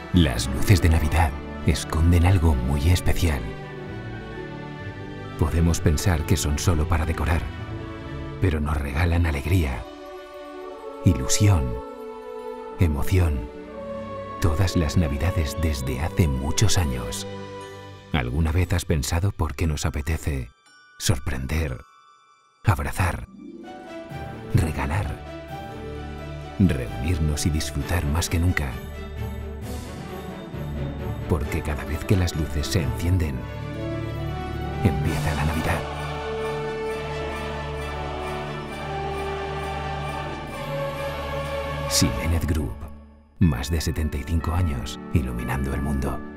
Las luces de Navidad esconden algo muy especial. Podemos pensar que son solo para decorar, pero nos regalan alegría, ilusión, emoción, todas las Navidades desde hace muchos años. ¿Alguna vez has pensado por qué nos apetece sorprender, abrazar, regalar, reunirnos y disfrutar más que nunca? Porque cada vez que las luces se encienden, empieza la Navidad. Siemens Group. Más de 75 años iluminando el mundo.